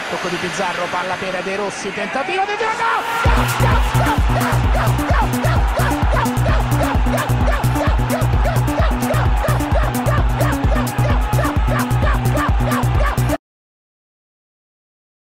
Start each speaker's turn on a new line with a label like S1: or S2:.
S1: Tocco di Pizarro, palla per De Rossi, tentativo di tiro, gol! Gol! Gol! Gol! Gol! Gol!